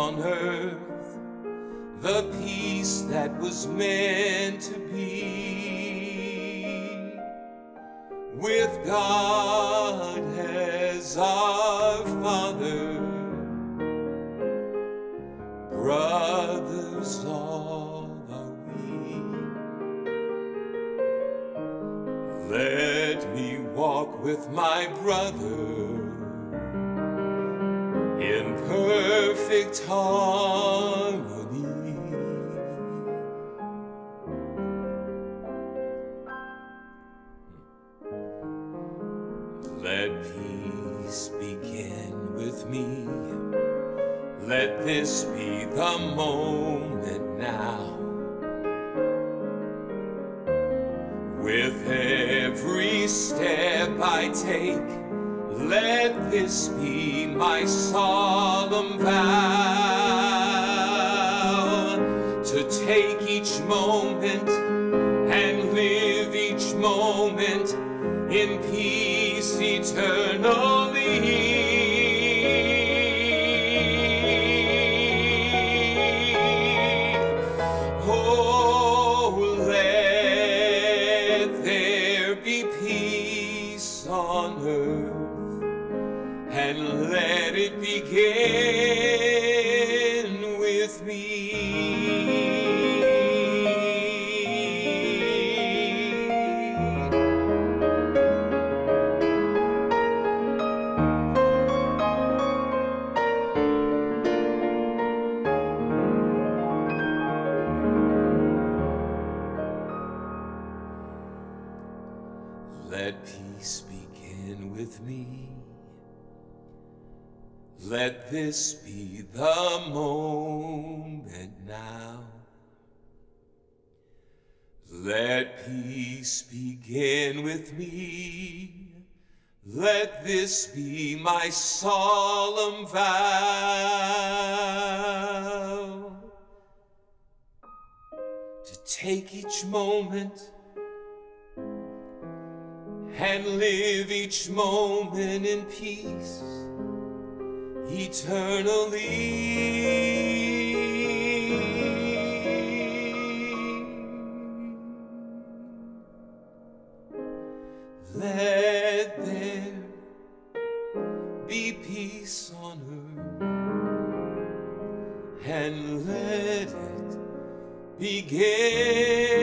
on earth, the peace that was meant to be, with God as our Father, brothers all are we. Let me walk with my brother in perfect harmony. Let peace begin with me. Let this be the moment now. With every step I take, let this be my solemn vow, to take each moment and live each moment in peace eternally. Oh, let there be peace on earth, and let it begin with me. Let peace begin with me. Let this be the moment now. Let peace begin with me. Let this be my solemn vow, to take each moment and live each moment in peace eternally. Let there be peace on earth, and let it begin